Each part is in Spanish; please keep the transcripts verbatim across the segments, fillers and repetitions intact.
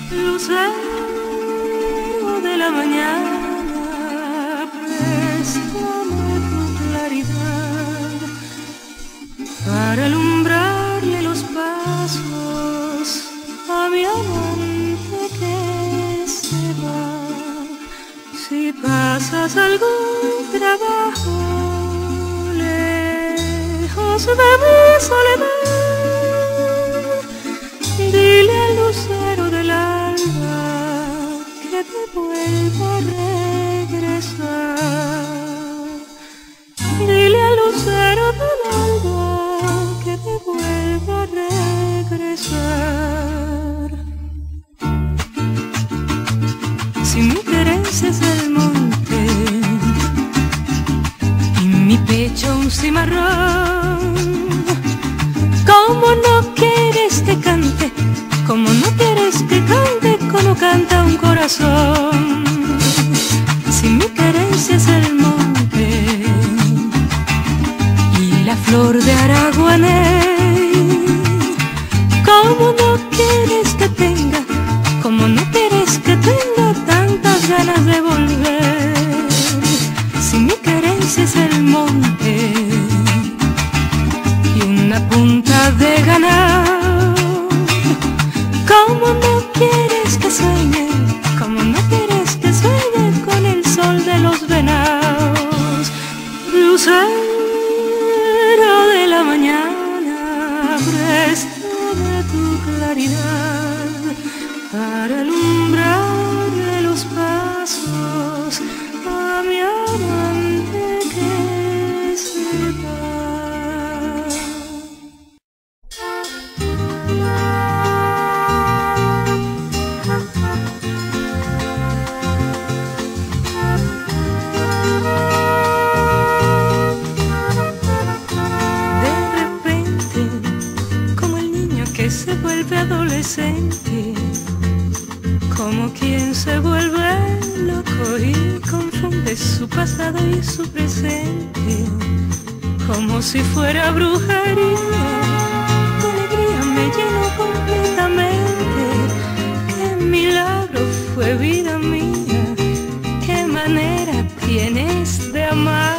Lucero de la mañana, préstame tu claridad para alumbrarle los pasos a mi amante que se va. Si pasas algún trabajo lejos de mi soledad, dile al lucero del alba que te vuelva a regresar. Dile al lucero del alba que te vuelva a regresar. Si mi querencia es el monte y mi pecho un cimarrón, ¿cómo no quieres que cante? ¿Cómo no quieres que cante como canta un corazón? Si mi querencia es el monte y la flor de Araguaney, ¿cómo no quieres que tenga? ¿Cómo no quieres que tenga tantas ganas de volver? Si mi querencia es el monte y una punta de ganado, ¿cómo no quieres que sueñe? ¿Cómo no quieres que sueñe con el sol de los venados? Lucero de la mañana, préstame tu claridad para alumbrarle los pasos a mi amante que se va. Se vuelve adolescente, como quien se vuelve loco y confunde su pasado y su presente, como si fuera brujería. Tu alegría me llenó completamente. Qué milagro fue vida mía, qué manera tienes de amar.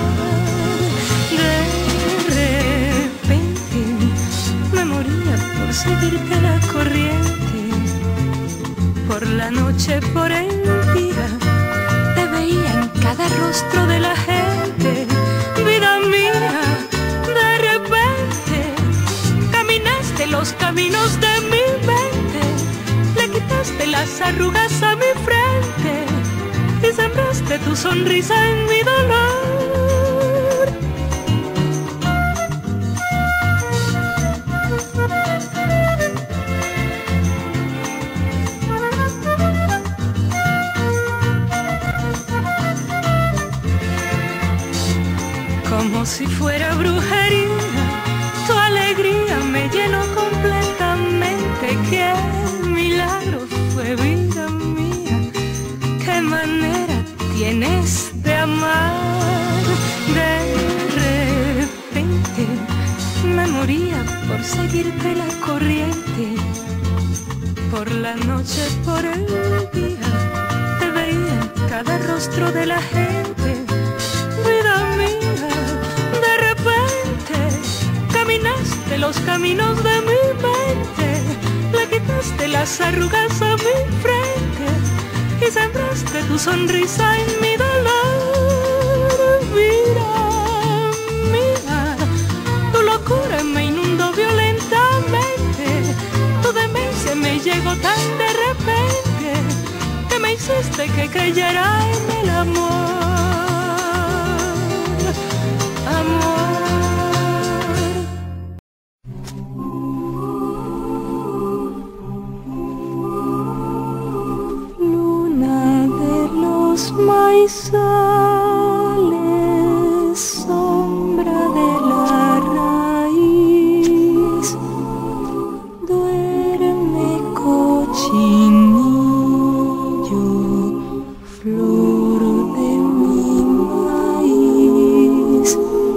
Por seguirte la corriente, por la noche, por el día, te veía en cada rostro de la gente. Vida mía, de repente, caminaste los caminos de mi mente, le quitaste las arrugas a mi frente y sembraste tu sonrisa en mi dolor. Como si fuera brujería, tu alegría me llenó completamente. Qué milagro fue vida mía, qué manera tienes de amar. De repente me moría por seguirte la corriente, por la noche, por el día, te veía en cada rostro de la gente. Vida mía, de repente caminaste los caminos de mi mente, le quitaste las arrugas a mi frente y sembraste tu sonrisa en mi dolor. Vida mía, tu locura me inundó violentamente, tu demencia me llegó tan de repente que me hiciste que creyera en el amor. Maizales, sombra de la raíz, duerme cochinillo, flor de mi maíz,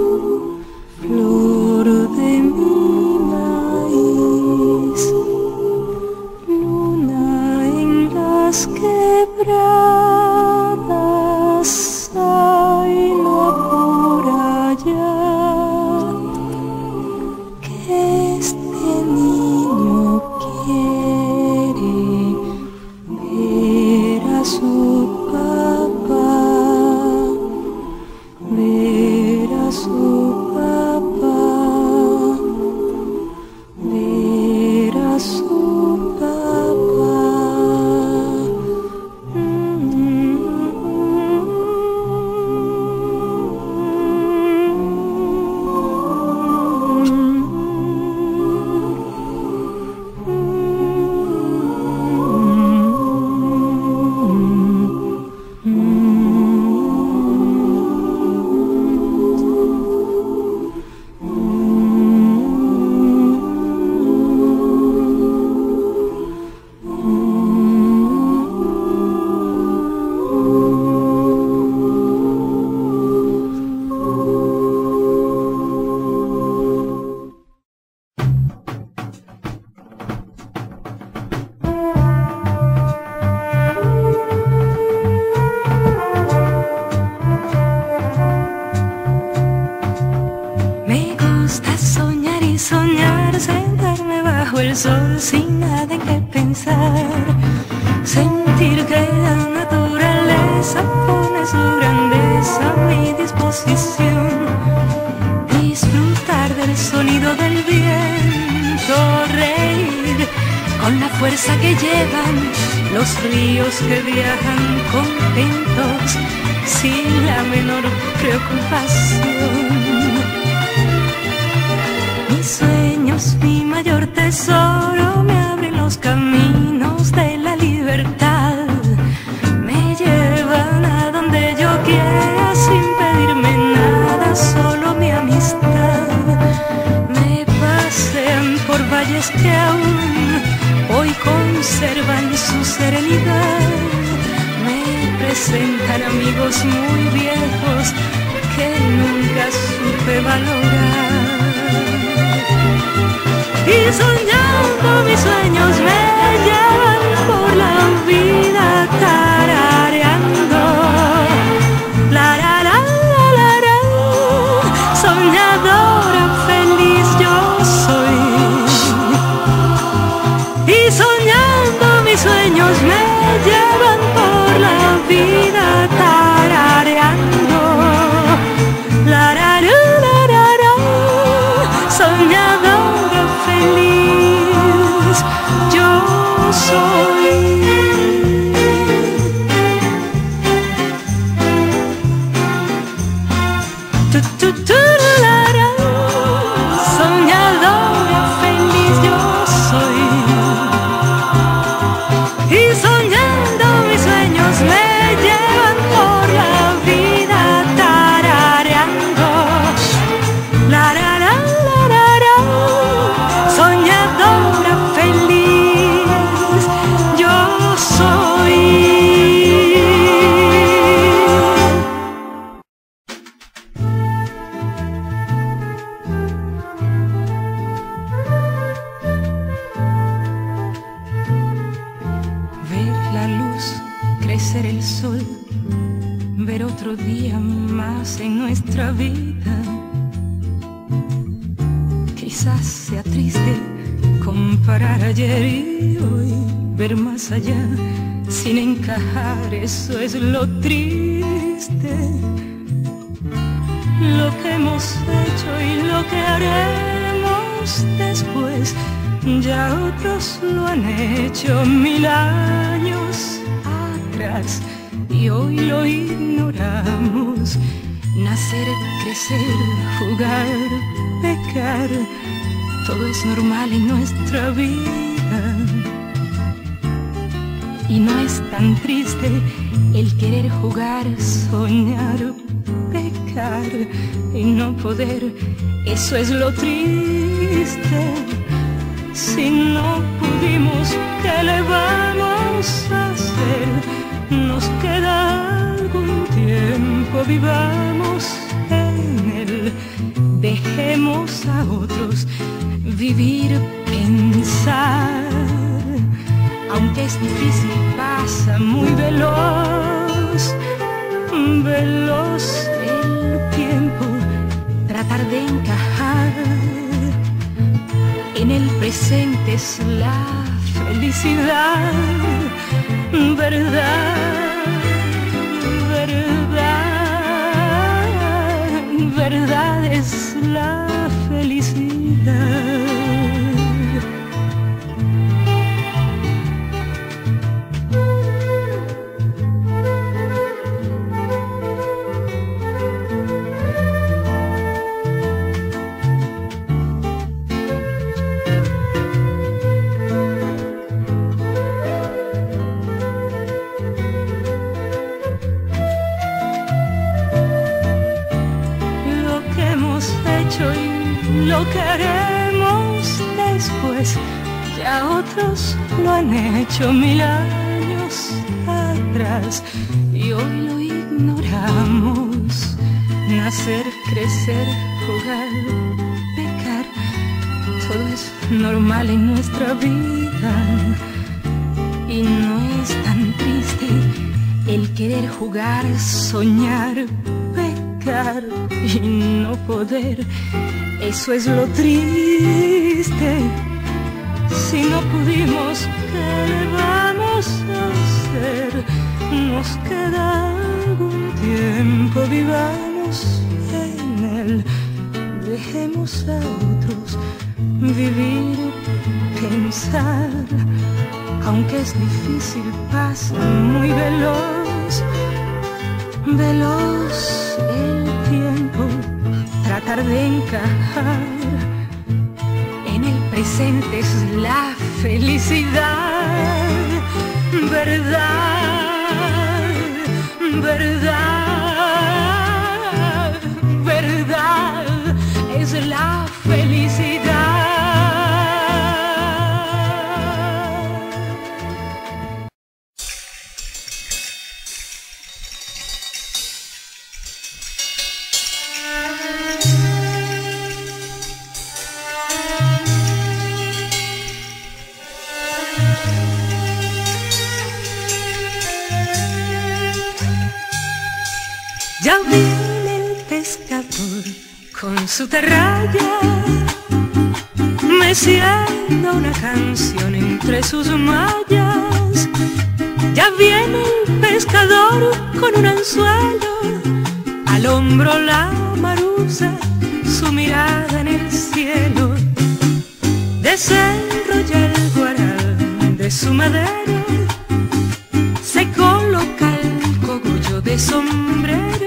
flor de mi maíz, luna en las quebradas hay no por allá que este niño quiere ver a su papá, ver a su papá, ver a su papá. El sol sin nada en que pensar, sentir que la naturaleza pone su grandeza a mi disposición, disfrutar del sonido del viento, reír con la fuerza que llevan los ríos que viajan contentos sin la menor preocupación. Mis sueños, mi mayor tesoro, me abren los caminos de la libertad, me llevan a donde yo quiera sin pedirme nada, solo mi amistad. Me pasean por valles que aún hoy conservan su serenidad, me presentan amigos muy viejos que nunca supe valorar. Y soñando mis sueños me llevan por la vida tarareando. La la la la la, soñadora feliz yo soy. Y soñando mis sueños me llevan por la vida tarareando. La la la la la, soñadora feliz yo soy. Tu, tu, tu, la, la, soñadora feliz yo soy. Y soñando mis sueños me llevan por la vida tarareando. La, la, la, la, la, soñadora feliz yo soy. Ver la luz, crecer el sol, ver otro día más en nuestra vida. Quizás sea triste comparar ayer y hoy, ver más allá sin encajar, eso es lo triste. Lo que hemos hecho y lo que haremos después, ya otros lo han hecho mil años atrás y hoy lo ignoramos. Nacer, crecer, jugar, pecar, todo es normal en nuestra vida. Y no es tan triste el querer jugar, soñar, pecar y no poder, eso es lo triste. Si no pudimos, ¿qué le vamos a hacer? Nos queda algún tiempo, vivamos en él. Dejemos a otros vivir, pensar. aunque es difícil, pasa muy veloz, veloz el tiempo. Tratar de encajar en el presente es la felicidad, verdad, verdad, verdad es la felicidad. Y lo que haremos después, ya otros lo han hecho mil años atrás y hoy lo ignoramos. Nacer, crecer, jugar, pecar, todo es normal en nuestra vida y no es tan triste el querer jugar, soñar, pecar y no poder. Eso es lo triste. Si no pudimos, ¿qué le vamos a hacer? Nos queda algún tiempo, vivamos en él. Dejemos a otros vivir, pensar. Aunque es difícil, pasa muy veloz, veloz el tiempo. Tratar de encajar en el presente es la felicidad, verdad, verdad, verdad es la felicidad. Ya viene el pescador con su atarraya, meciendo una canción entre sus mallas. Ya viene el pescador con un anzuelo, al hombro la maruza, su mirada en el cielo. Desenrolla el guaral de su madera, se coloca el cogollo de sombrero,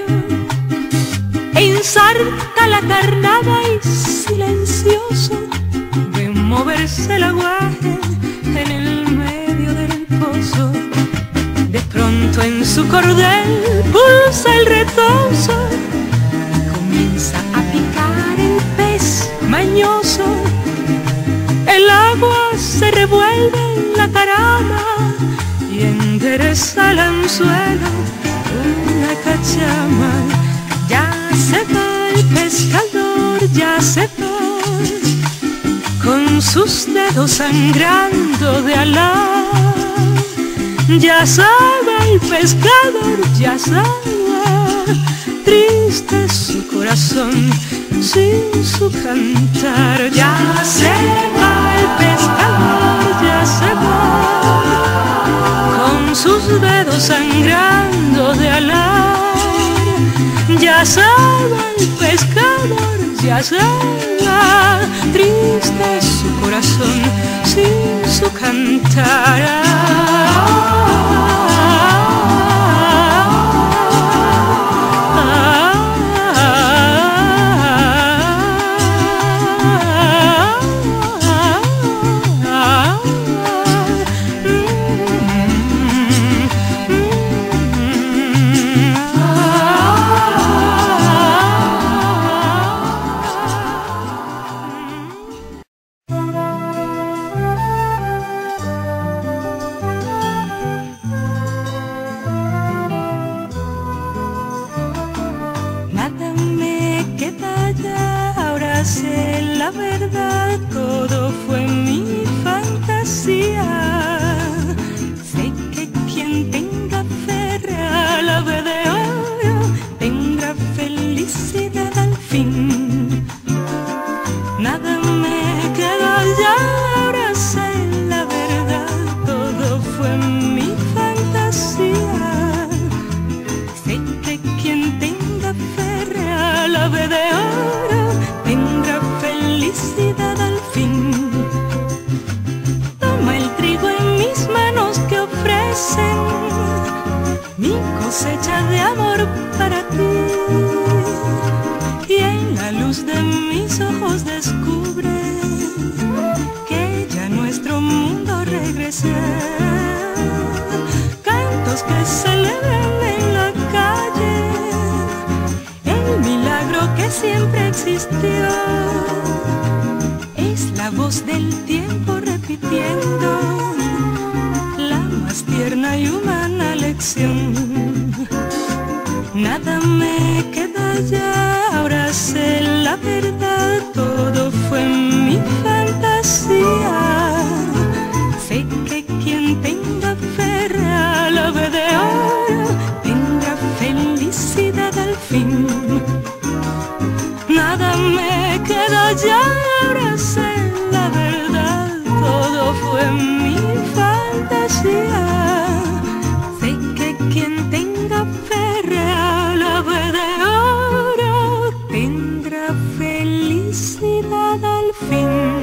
ensarta la carnada y silencioso ve moverse el aguaje en el medio del pozo. De pronto en su cordel pulsa el retozo, comienza a picar el pez mañoso. El agua se revuelve en la carama y endereza el anzuelo una cachama. Ya se va el pescador, ya se va, con sus dedos sangrando de alar. Ya se va el pescador, ya se va, triste su corazón sin su cantar. Ya se va el pescador, ya se va, con sus dedos sangrando de alar. Ya se va el pescador, ya se va, triste su corazón sin su cantar. cosecha de amor para ti. Y en la luz de mis ojos descubre que ya nuestro mundo regresa. Cantos que celebran en la calle el milagro que siempre existió. Es la voz del tiempo repitiendo la más tierna y humana lección. Nada me queda ya, ahora sé la verdad, todo fue mi fantasía. Sé que quien tenga fe real, ave de oro, tendrá felicidad al fin. Nada me queda ya, ahora sé la verdad, todo fue mi fantasía. Sé que quien tenga fe real, ave de oro, tendrá felicidad al fin.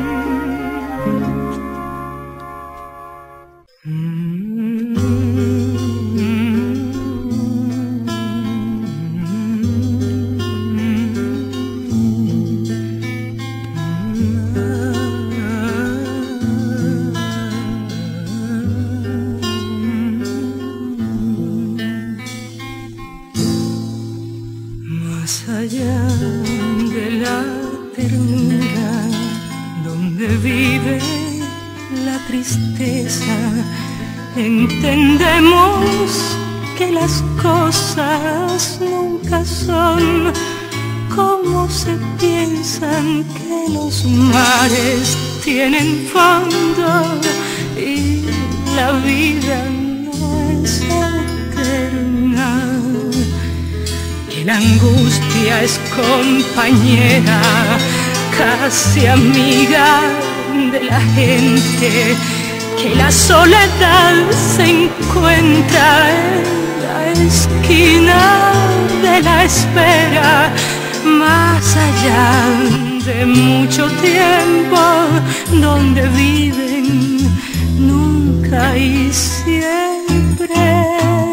Más allá de la ternura, donde vive la tristeza, entendemos que las cosas nunca son como se piensan, que los mares tienen fondo y la vida no es eterna. La angustia es compañera, casi amiga de la gente, que la soledad se encuentra en la esquina de la espera. Más allá de mucho tiempo, donde viven nunca y siempre.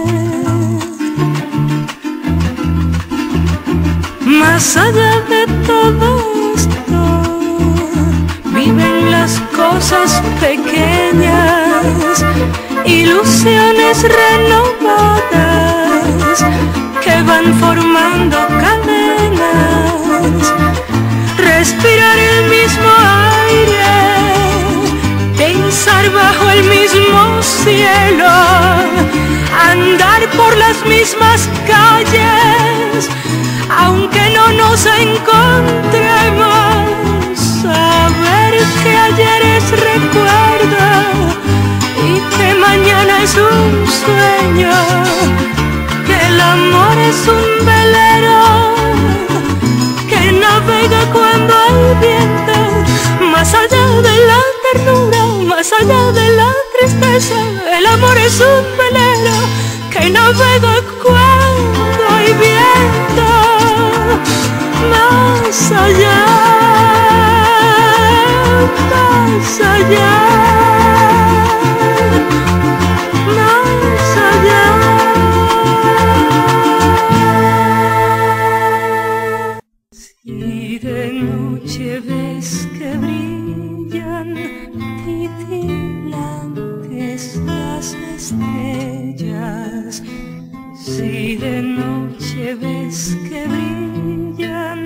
Más allá de todo esto, viven las cosas pequeñas, ilusiones renovadas que van formando cadenas. Respirar el mismo aire, pensar bajo el mismo cielo, andar por las mismas calles, aunque no nos encontremos, saber que ayer es recuerdo y que mañana es un sueño, que el amor es un velero que navega cuando hay viento. Más allá de la ternura, más allá de la tristeza, el amor es un velero que navega cuando hay viento. Más allá, más allá, más allá. Si de noche ves que brillan titilantes las estrellas, si de noche ves que brillan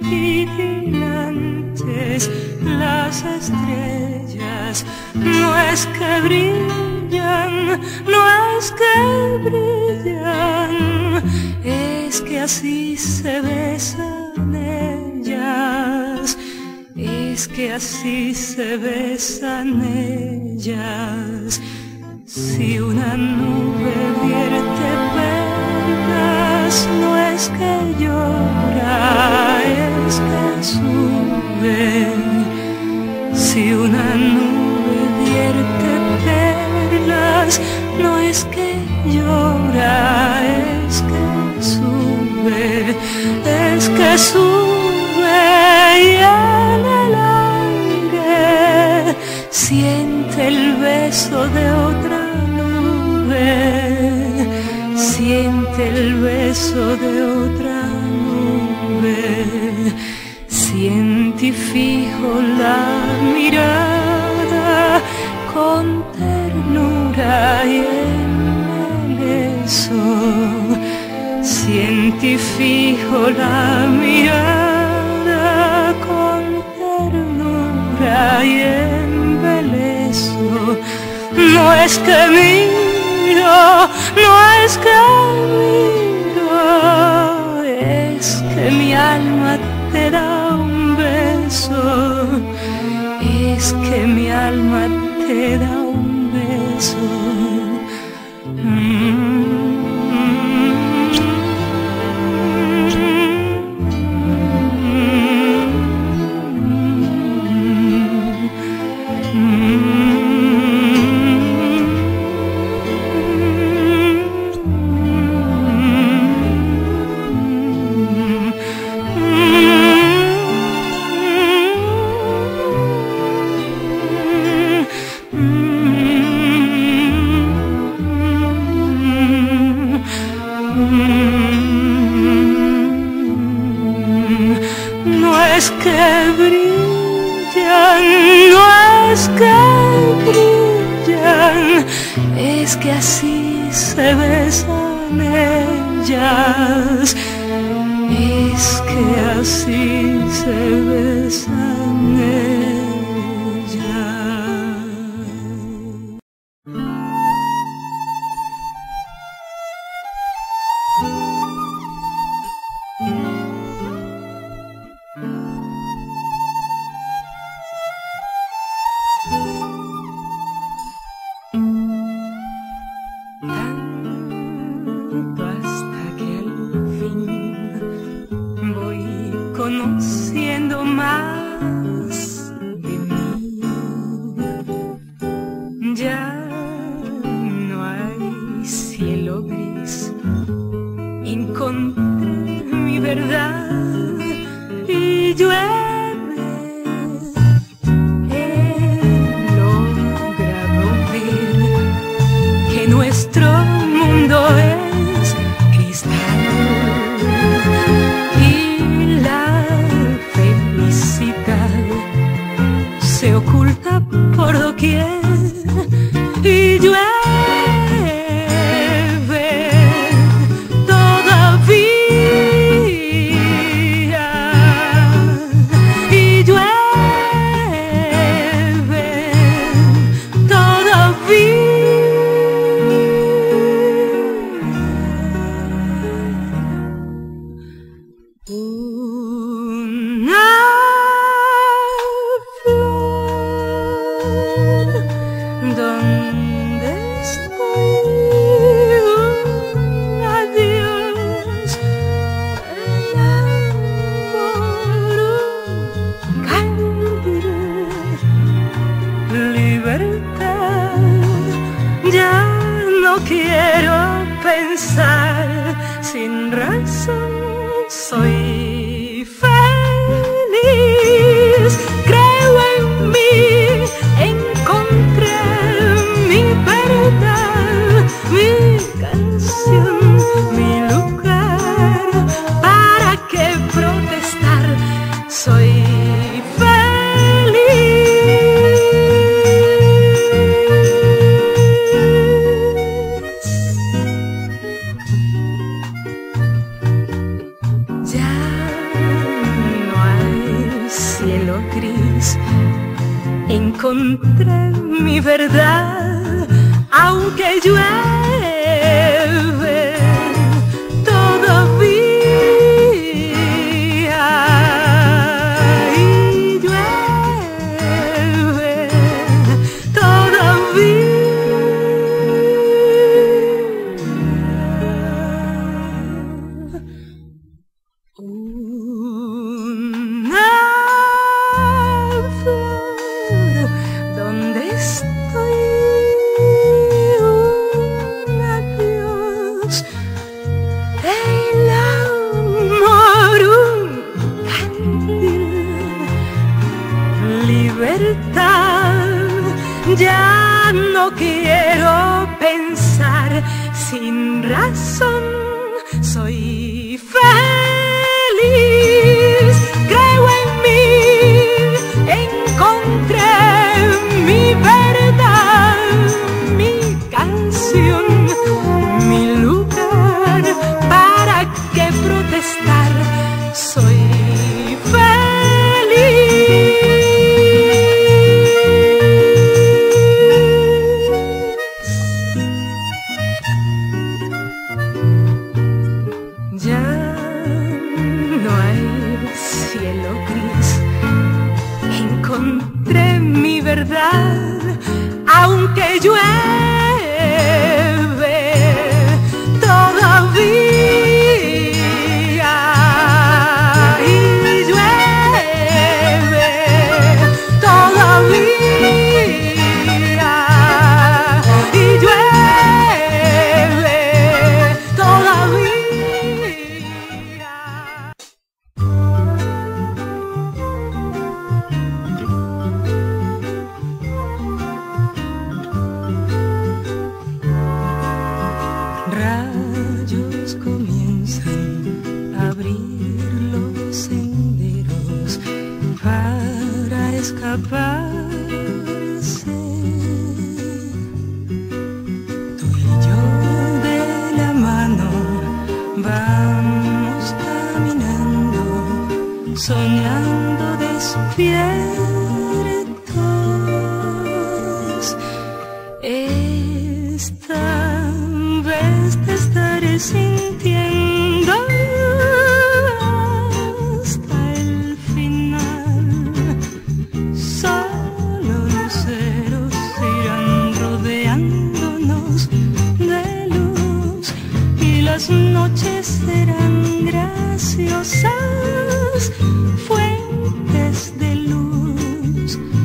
titilantes las estrellas, no es que brillan, no es que brillan, es que así se besan ellas, es que así se besan ellas. Si una nube vierte perlas, no es que llora, es que sube. Si una nube vierte perlas, no es que llora, es que sube, es que sube. Y en el aire siente el beso de otra nube, siente el beso de otra nube. Siente fijo la mirada con ternura y embeleso. Siente fijo la mirada con ternura y embeleso. No es que miro, no es que miro, es que mi alma te da un beso, es que mi alma te da un beso. Mm. No es que brillan, no es que brillan, es que así se besan ellas, es que así se besan ellas. Conociendo más de mí, ya no hay cielo gris, encontré mi verdad y llueve. He logrado ver que nuestro mundo es cristal. Se oculta por doquier y llueve todavía, y llueve todavía. Una ¿dónde estoy? Un adiós, el amor, un candil, libertad. Ya no quiero pensar sin razón, soy feliz, creo en mí, encontré mi verdad, mi canción, mi lugar. ¿Para qué protestar? Soy feliz. Ya no hay cielo gris, encontré mi verdad, aunque llueve todavía, y llueve todavía. Una flor, ¿dónde estoy? Un adiós, el amor, un candil, libertad. Ya no quiero pensar sin razón, soy feliz, creo en mí, encontré mi verdad, mi canción, mi lugar, ¿para qué protestar? Soy cielo gris, encontré mi verdad, aunque llueve todavía y llueve todavía y llueve todavía. Rayos comienzan a abrir los senderos para escaparse. Tú y yo de la mano vamos caminando, soñando despiertos. Esta vez te estaré sintiendo hasta el final. Solo luceros irán rodeándonos de luz y las noches serán graciosas fuentes de luz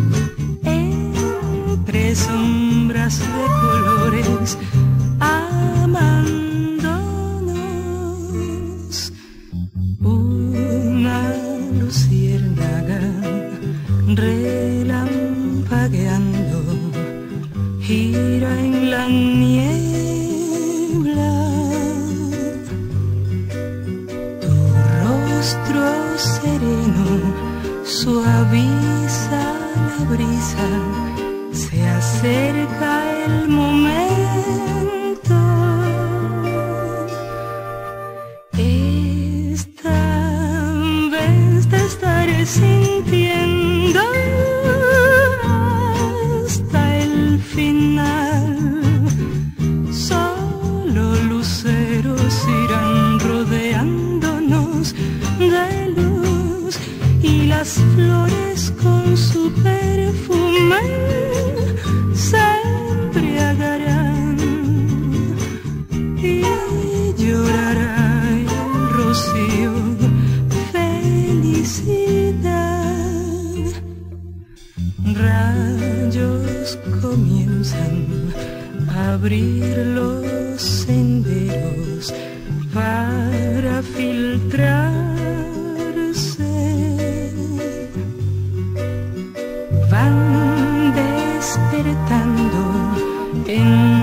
entre sombras de colores, amándonos. Una luciérnaga relampagueando gira en la niebla. Tu rostro sereno suaviza la brisa, se acerca el momento. Esta vez te estaré sintiendo hasta el final. Solo luceros irán rodeándonos de luz y las flores con su perfume se embriagarán y llorará el rocío. Felicidad. Rayos comienzan a abrir los senderos para filtrarse. Van despertando en